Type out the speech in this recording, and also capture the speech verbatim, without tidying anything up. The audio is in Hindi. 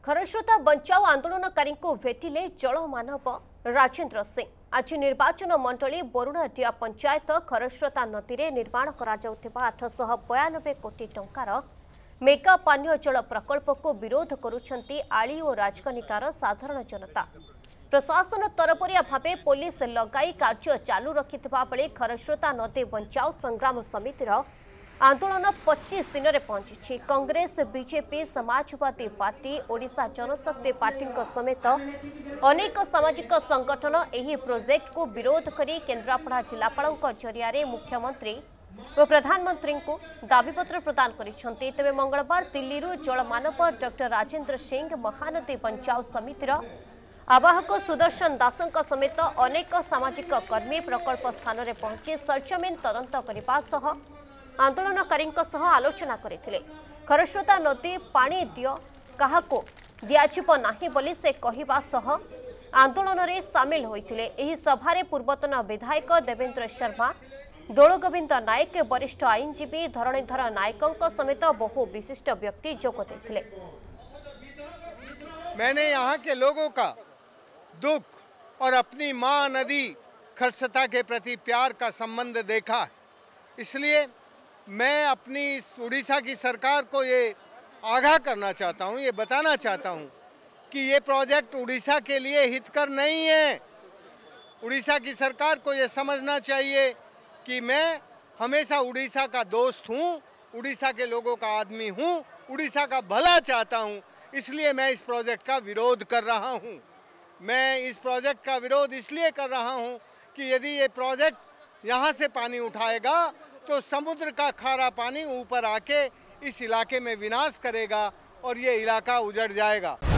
खरस्रोता बंचाओ आंदोलनकारी को भेटिले जलमानव राजेंद्र सिंह। आज निर्वाचन मंडली बरुणाडिया पंचायत खरस्रोता नदी में निर्माण आठश बयानबे कोटी टंकार मेगा पानीय जल प्रकल्प को विरोध करुछंती आली और राजकनिकार साधारण जनता। प्रशासन तरफरिया भावे पुलिस लगाई कार्य चालू रखिथिबा बेले खरस्रोता नदी बंचाओ संग्राम समितिर आंदोलन पच्चीस दिन में पहुंची। Congress, BJP, Samajwadi party, Odisha Janashakti party समेत अनेक सामाजिक संगठन एही प्रोजेक्ट को विरोध करी केन्द्रापड़ा जिलापाल जरिया मुख्यमंत्री और प्रधानमंत्री को दाबीपत्र प्रदान करिसेंती। तेबे मंगलवार दिल्ली जलमानव डॉक्टर राजेंद्र सिंह, महानदी बंचाओ समितिर आवाहक सुदर्शन दासंक समेत अनेक सामाजिक कर्मी प्रकल्प स्थान में पहुंची सरजमीन तदंत करने आंदोलनकारी आलोचना करथिले। खरस्रोता नदी पानी दियो काहाको दियाजिबो नाही बोली से कहिबा सह आंदोलन में सामिल होइथिले। एही सभारे पूर्वतन विधायक देवेंद्र शर्मा, दोलगोविंद नायक, वरिष्ठ आईनजीवी धरणीधर नायकों समेत बहु विशिष्ट व्यक्ति जोग देथिले। मैंने यहाँ के लोगों का दुख और अपनी माँ नदी खरस्रोता के प्रति प्यार का संबंध देखा, इसलिए मैं अपनी इस उड़ीसा की सरकार को ये आगाह करना चाहता हूँ, ये बताना चाहता हूँ कि ये प्रोजेक्ट उड़ीसा के लिए हितकर नहीं है। उड़ीसा की सरकार को ये समझना चाहिए कि मैं हमेशा उड़ीसा का दोस्त हूँ, उड़ीसा के लोगों का आदमी हूँ, उड़ीसा का भला चाहता हूँ, इसलिए मैं इस प्रोजेक्ट का विरोध कर रहा हूँ। मैं इस प्रोजेक्ट का विरोध इसलिए कर रहा हूँ कि यदि ये प्रोजेक्ट यहाँ से पानी उठाएगा तो समुद्र का खारा पानी ऊपर आके इस इलाके में विनाश करेगा और ये इलाका उजड़ जाएगा।